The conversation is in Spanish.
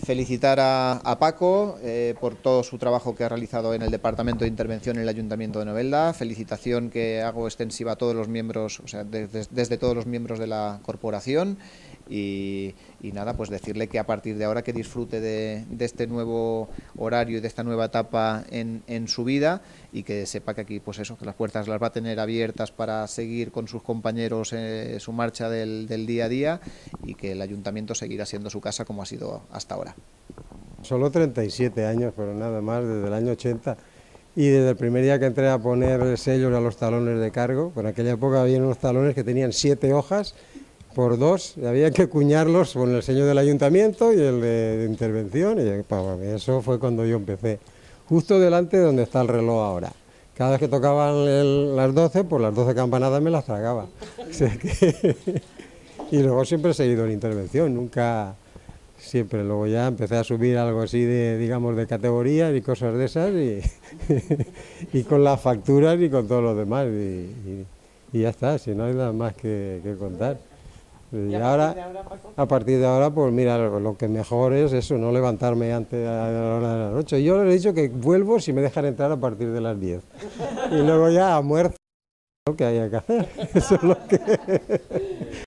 felicitar a Paco por todo su trabajo que ha realizado en el Departamento de Intervención en el Ayuntamiento de Novelda. Felicitación que hago extensiva a todos los miembros, o sea, desde todos los miembros de la corporación. Y nada, pues decirle que a partir de ahora que disfrute de este nuevo horario y de esta nueva etapa en su vida, y que sepa que aquí, pues eso, que las puertas las va a tener abiertas para seguir con sus compañeros su marcha del día a día, y que el ayuntamiento seguirá siendo su casa como ha sido hasta ahora. Solo 37 años, pero nada más, desde el año 80. Y desde el primer día que entré a poner sellos a los talones de cargo, por aquella época había unos talones que tenían 7 hojas por 2, y había que cuñarlos con el sello del ayuntamiento y el de intervención, y eso fue cuando yo empecé, justo delante de donde está el reloj ahora. Cada vez que tocaban las 12, pues las 12 campanadas me las tragaba. O sea que... Y luego siempre he seguido en intervención, nunca, siempre. Luego ya empecé a subir algo así de, digamos, de categorías y cosas de esas, y con las facturas y con todo lo demás, y ya está, si no hay nada más que contar. Y ahora, a partir de ahora, pues mira, lo que mejor es eso, no levantarme antes a la hora de la noche. Yo les he dicho que vuelvo si me dejan entrar a partir de las 10. Y luego ya almuerzo, lo que haya que hacer. Eso es lo que...